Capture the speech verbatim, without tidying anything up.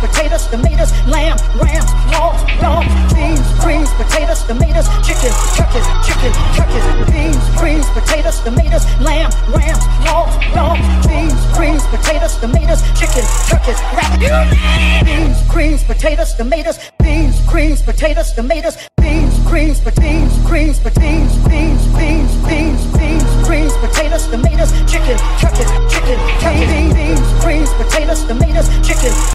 potatoes, tomatoes, lamb, rams, hogs, dogs, beans, greens, potatoes, tomatoes, chicken, turkeys, chicken, turkeys, beans, greens, potatoes, tomatoes, lamb, rams, hogs, dogs, beans, greens, potatoes, tomatoes, chicken, turkeys, rabbit, beans, greens, potatoes, tomatoes, beans, greens, potatoes, tomatoes, beans, greens, beans, greens, beans, beans, beans, beans, beans, greens, potatoes, tomatoes, chicken, turkeys, chicken, turkey, beans, greens, potatoes, tomatoes, chicken.